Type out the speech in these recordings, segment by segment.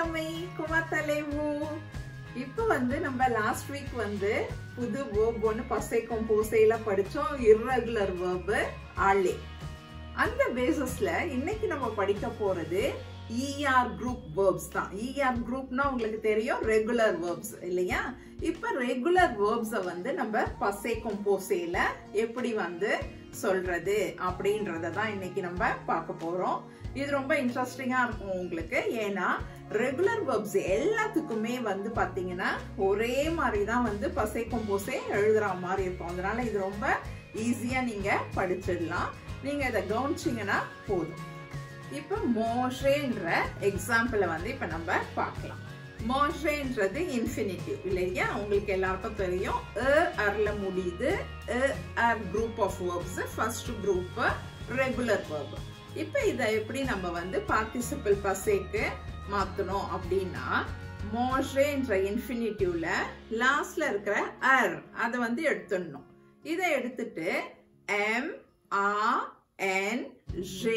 Vanakkami Kumatalevu. இப்போ வந்து நம்ம லாஸ்ட் வீக் வந்து புது verb ஒன்னு பசைக்கும் போசையில படிச்சோம் irregular verb ஆளே. அந்த பேசிஸ்ல இன்னைக்கு நம்ம படிக்க போறது ER group verbs தான். ER groupனா உங்களுக்கு தெரியும் regular verbs இல்லையா? இப்ப regular verbs வந்து நம்ம பசைக்கும் போசையில எப்படி வந்து சொல்றது அப்படின்றத தான் இன்னைக்கு நம்ம பார்க்க போறோம். இது ரொம்ப இன்ட்ரெஸ்டிங்கா இருக்கும் உங்களுக்கு. ஏன்னா ரெகுலர் வெர்ப்ஸ் எல்லாத்துக்குமே வந்து பாத்தீங்கன்னா ஒரே மாதிரி தான் வந்து பசைக்கும் போசை எழுதுற மாதிரி இருக்கும். அதனால இது ரொம்ப ஈஸியா நீங்க படிச்சிடலாம். நீங்க இதை கவனிச்சீங்கன்னா போதும். இப்ப மோஷேன்ற எக்ஸாம்பிளை வந்து இப்ப நம்ம பார்க்கலாம். மோஷேன்றது இன்ஃபினிட்டிவ் இல்லையா? உங்களுக்கு எல்லாருக்கும் தெரியும். அர்ல முடியுது. Group of verbs. First group regular verb. இப்ப இதை எப்படி நம்ம வந்து பார்ட்டிசிபிள் பசைக்கு மாத்தணும் அப்படின்னா மோஷேன்ற இன்ஃபினிட்டிவ்ல லாஸ்ட்ல இருக்கிற அதை வந்து எடுத்துடணும். இதை எடுத்துட்டு MRN J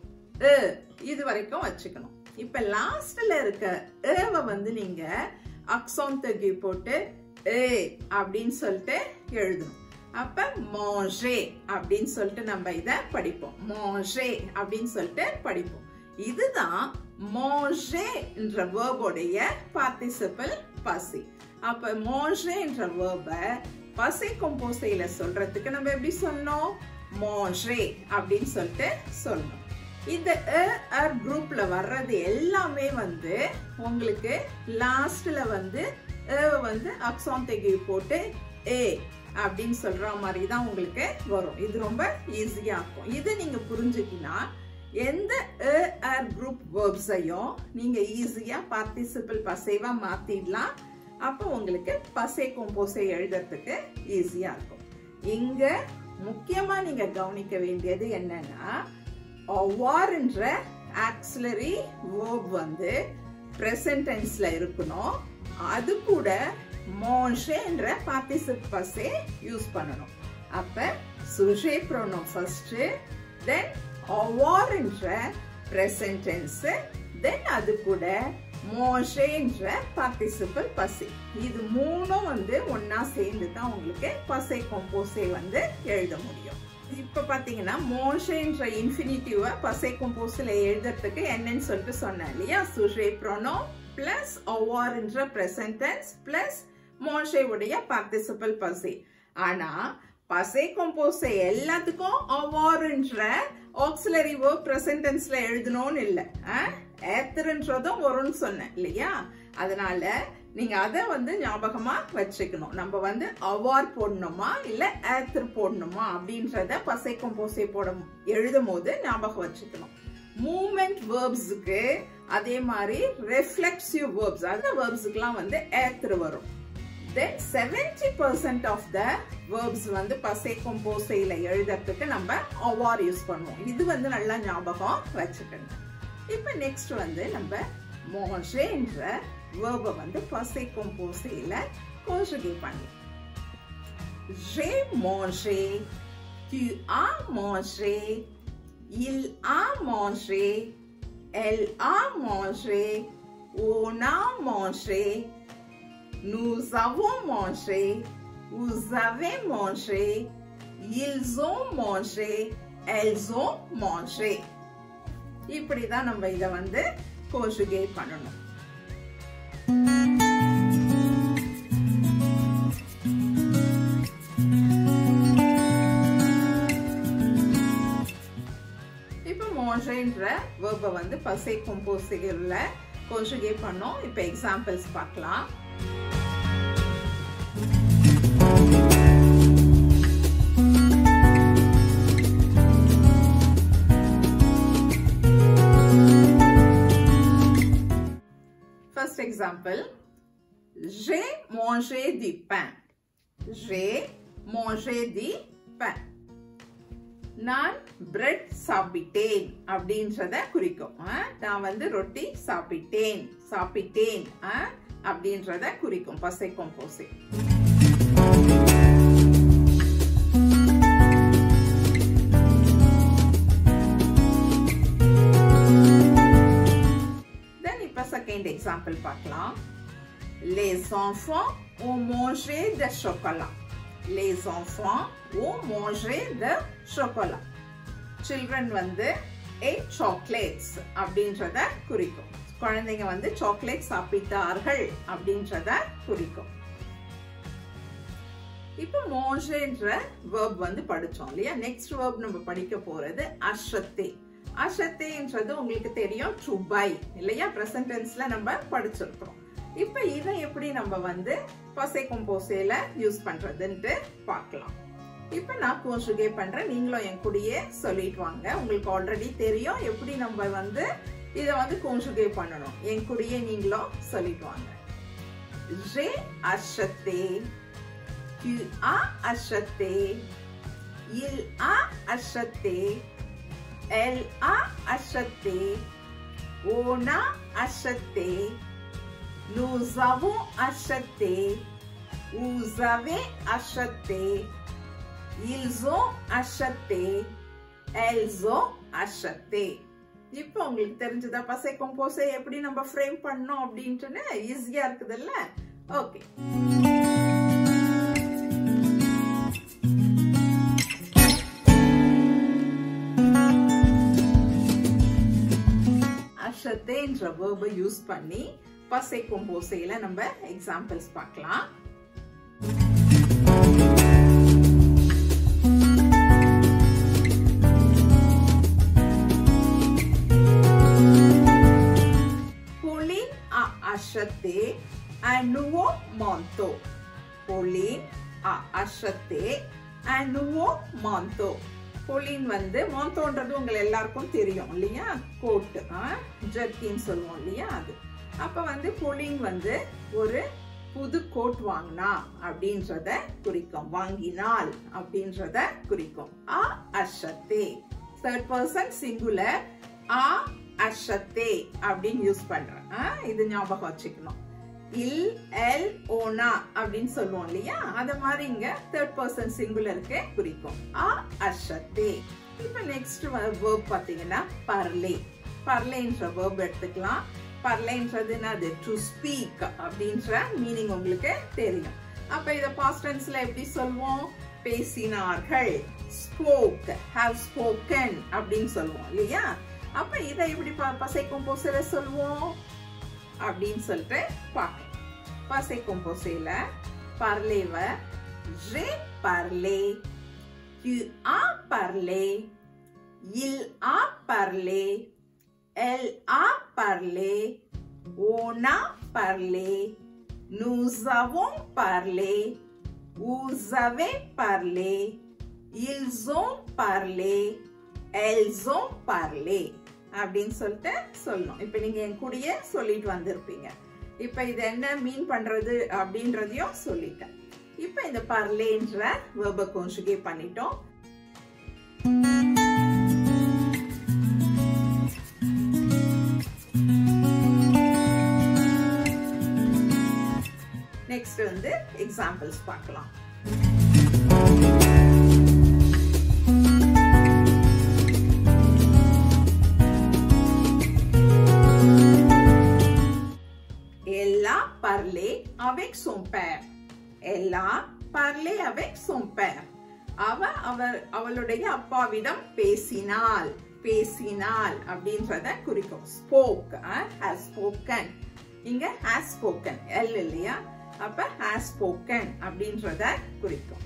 இது வரைக்கும் வச்சுக்கணும். இப்ப லாஸ்ட்ல இருக்க வந்து நீங்க அக்ஸாந்தகி போட்டு அப்படின்னு சொல்லிட்டு எழுதணும். அப்ப மோஷே அப்படின்னு சொல்லிட்டு நம்ம இத படிப்போம். மோஷே அப்படின்னு சொல்லிட்டு படிப்போம். இதுதான் மோஷே என்ற வேர்போடைய பார்ட்டிசிபிள் பசி. அப்ப மோஷே என்ற வேர்ப பசைக்கும் போசையில சொல்றதுக்கு நம்ம எப்படி சொன்னோம்? மோஷே அப்படின்னு சொல்லிட்டு சொல்லணும். இந்த குரூப்ல வர்றது எல்லாமே வந்து உங்களுக்கு லாஸ்ட்ல வந்து வந்து அக்ஸாந்தகி போட்டு அப்படின்னு சொல்ற மாதிரி தான் உங்களுக்கு வரும். இது ரொம்ப ஈஸியா இருக்கும். இது நீங்க புரிஞ்சுக்கினா எந்த குரூப் வேர்ப்ஸையும் நீங்க ஈஸியா பார்ட்டிசிபிள் பசைவா மாத்திடலாம். அப்போ உங்களுக்கு பசைக்கும் போசை எழுதுறதுக்கு ஈஸியா இருக்கும். இங்க முக்கியமா நீங்க கவனிக்க வேண்டியது என்னன்னா என்ற ஆக்சிலரி வேர்ப் வந்து பிரசன்ட் டென்ஸ்ல இருக்கணும். அது கூட மோஷே என்ற பார்ட்டிசிபிள் பசை யூஸ் பண்ணணும். அப்ப சுஜே ப்ரோனோம் ஃபர்ஸ்ட், தென் avoir என்ற பிரசன்ட் டென்ஸ், தென் அது கூட மோஷே என்ற பார்ட்டிசிபிள் பசை. இது மூணும் வந்து ஒன்னா சேர்ந்து தான் உங்களுக்கு பசைக்கும் போசை வந்து எழுத முடியும். இப்ப பாத்தீங்கன்னா மோஷே என்ற இன்ஃபினிட்டிவ் பசைக்கும் போசையில எழுதுறதுக்கு என்னன்னு சொல்லிட்டு சொன்னேன் இல்லையா? சுஜே ப்ரோனோம் பிளஸ் avoir என்ற பிரசன்ட் டென்ஸ் பிளஸ் மோஷே உடைய பார்ட்டிசிபிள் பசை. ஆனா பசைக்கும் போசை எல்லாத்துக்கும் avoir என்ற ஆக்சிலரி வேர்ப் பிரசன்ட் டென்ஸ்ல எழுதணும்னு இல்ல. ஏத்தர்ன்றதும் வரும்னு சொன்னேன் இல்லையா? அதனால நீங்க அதை வந்து ஞாபகமா வச்சுக்கணும். நம்ம வந்து avoir போடணுமா இல்ல ஏத்தர் போடணுமா அப்படின்றத பசைக்கும் போசை எழுதும் போது ஞாபகம் வச்சுக்கணும். மூவ்மெண்ட் வேர்ப்ஸுக்கு அதே மாதிரி ரெஃப்ளெக்சிவ் வேர்ப்ஸ் அந்த வேர்ப்ஸுக்குலாம் வந்து ஏத்தர் வரும். Then 70% of the verbs வந்து பசைக்கும் போசையில எழுதுறதுக்கு நம்ம avoir யூஸ் பண்ணுவோம். இது வந்து நல்லா ஞாபகம் வச்சுக்கணும். இப்ப நெக்ஸ்ட் வந்து நம்ம மோஷே என்ற verb வந்து பசைக்கும் போசையில conjugate பண்ணலாம். J'ai mangé, tu as mangé, il a mangé, elle a mangé, on a mangé, nous avons mangé, vous avez mangé, ils ont mangé, elles ont mangé. இப்படிதான் நம்ம இத வந்து conjugate பண்ணணும். இப்ப மோஷேன்ற verb வந்து பசைக்கும் போசையில conjugate பண்ணோம். இப்ப எக்ஸாம்பிள்ஸ் பார்க்கலாம். First example, j'ai mangé du pain. J'ai mangé du pain. நான் பிரெட் சாப்பிட்டேன் அப்படின்றத குறிக்கும். நான் வந்து ரொட்டி சாப்பிட்டேன் அப்படின்றத குறிக்கும் பசைக்கும் போசை. செகண்ட் எக்ஸாம்பிள் பார்க்கலாம். Les enfants ont mangé de chocolat. Les enfants ont mangé de chocolat. Children வந்து ate chocolates அப்படின்றத குறிக்கும். குழந்தைங்க வந்து சாக்லேட் சாப்பிட்டார்கள் அப்படின்றத குறிக்கும். இப்போ manger verb வந்து படிச்சோம் இல்லையா? நெக்ஸ்ட் verb நம்ம படிக்க போறது acheter. acheterன்றது உங்களுக்கு தெரியும் to buy இல்லையா? present tenseல நம்ம படிச்சிருக்கோம். இப்போ இதை எப்படி நம்ம வந்து passé composéல யூஸ் பண்றதுன்னு பார்க்கலாம். இப்போ நான் conjugate பண்றேன், நீங்களும் என் கூடயே சொல்லிட்டு வாங்க. உங்களுக்கு ஆல்ரெடி தெரியும் எப்படி நம்ம வந்து இத வந்து conjugate பண்ணனும். என் கூடயே நீங்களும் சொல்லிட்டு வாங்க. J'ai acheté, tu as acheté, il a acheté, elle a acheté, on a acheté, nous avons acheté, vous avez acheté, ils ont acheté, elles ont acheté. இப்போ உங்களுக்கு தெரிஞ்சதா passé composé எப்படி நம்ம ஃப்ரேம் பண்ணோம் அப்படின்ட்டுன்னு ஈஸியா இருக்குதுல்ல? ஓகே. acheterன்ற verb யூஸ் பண்ணி passé composéல நம்ம examples பார்க்கலாம். acheté un nouveau manteau. Pauline a acheté un nouveau manteau. Pauline வந்து manteauன்றது உங்க எல்லாருக்கும் தெரியும் இல்லையா? கோட், ஜர்க்கின் சொல்லுவோம் இல்லையா? அது அப்ப வந்து Pauline வந்து ஒரு புது கோட் வாங்கினா அப்படின்றத குறிக்கும். வாங்கினால் அப்படின்றத குறிக்கும். a acheté third person singular a acheté அப்படின்னு யூஸ் பண்றேன். இது ஞாபகம் வச்சுக்கணும். il, elle, on a அப்படின்னு சொல்லுவோம் இல்லையா? அத மாதிரி இங்க third person singularக்கு குறிக்கும். a acheté. இப்போ நெக்ஸ்ட் verb பாத்தீங்கன்னா parler. parlerன்ற verb எடுத்துக்கலாம். parlerன்றது என்னது? to speak அப்படின்ற மீனிங் உங்களுக்கு தெரியும். அப்ப இத past tenseல எப்படி சொல்வோம்? பேசினார்கள், spoke, have spoken அப்படின்னு சொல்லுவோம் இல்லையா? அப்ப இதை எப்படி passé composéல சொல்வோம் அப்படின்னு சொல்லிட்டு பார்க்கலாம். passé composéல parler j'ai parlé, tu as parlé, il a parlé, elle a parlé, on a parlé, nous avons parlé, vous avez parlé, ils ont parlé, elles ont parlé அப்படின்னு சொல்லிட்டு சொல்லணும். இப்ப நீங்க என் கூடயே சொல்லிட்டு வந்திருப்பீங்க. இப்ப இது என்ன மீன் பண்றது அப்படின்றதையும் சொல்லிட்டேன். இப்ப இந்த parlerன்ற verb conjugate பண்ணிட்டோம். நெக்ஸ்ட் வந்து எக்ஸாம்பிள்ஸ் பார்க்கலாம். Elle a parlé avec son père. Elle a parlé avec son père. அவளுடைய அப்பாவிடம் பேசினாள். பேசினாள் அப்படின்றத குறிக்கும். spoke, has spoken. இங்க has spoken, L இல்லையா? அப்ப has spoken அப்படின்றத குறிக்கும்.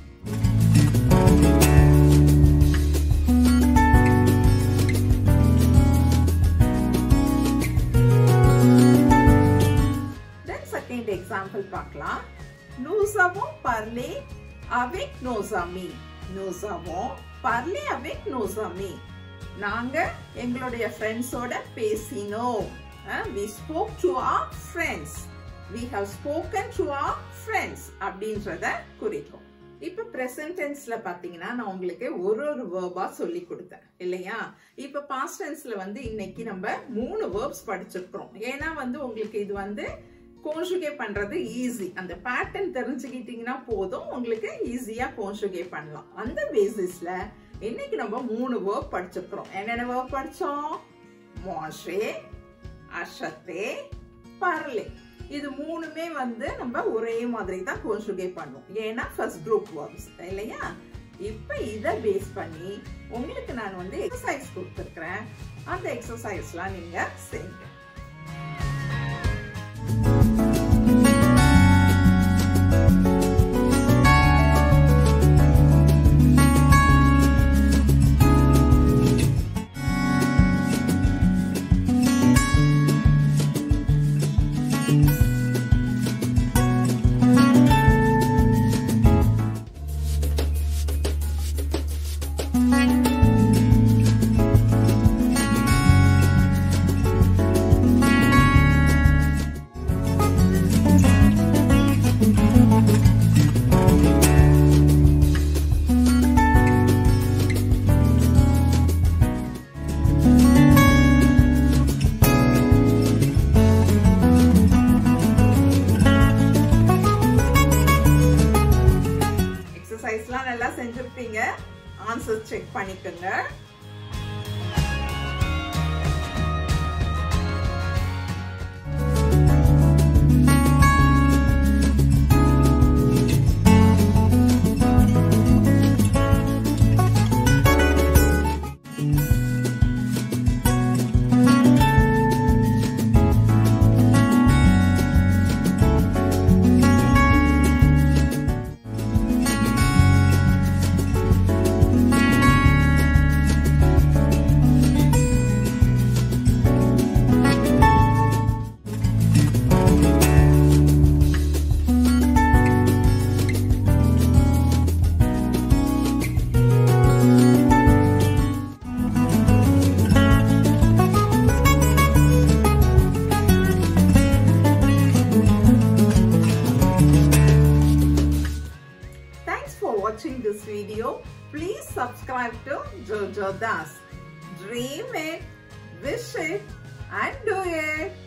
Example பார்க்கலாம். Nous avons parlé avec nos amis. Nous avons parlé avec nos amis. நாங்க எங்களுடைய ஃப்ரெண்ட்ஸோட பேசினோம். We spoke to our friends. We have spoken to our friends அப்படின்றத குறிக்கும். இப்ப present tenseல பாத்தீங்கன்னா நான் உங்களுக்கு ஒரு verb சொல்லி கொடுத்தேன் இல்லையா? இப்ப past tenseல வந்து இன்னைக்கு நம்ம 3 verbs படிச்சிருக்கோம். ஏன்னா வந்து உங்களுக்கு இது வந்து conjugate பண்றது ஈஸி. அந்த பேட்டர்ன் தெரிஞ்சுக்கிட்டீங்கன்னா போதும், உங்களுக்கு ஈஸியா conjugate பண்ணலாம். அந்த பேசிஸ்ல இன்னைக்கு நம்ம 3 verb படிச்சிருக்கோம். என்னென்ன verb படிச்சோம்? manger, acheter, parler. இது மூணுமே வந்து நம்ம ஒரே மாதிரி தான் conjugate பண்ணுவோம். ஏன்னா first group verbs இல்லையா? இப்போ இத பேஸ் பண்ணி உங்களுக்கு நான் வந்து எக்சர்சைஸ் கொடுத்திருக்கேன். அந்த எக்சர்சைஸ்லாம் நீங்க செய்யுங்க. எக்ஸர்சைஸ்லாம் நல்லா செஞ்சிருப்பீங்க. ஆன்சர் செக் பண்ணிக்கோங்க. Watching this video, please subscribe to Jojo Das. Dream it, wish it, and do it.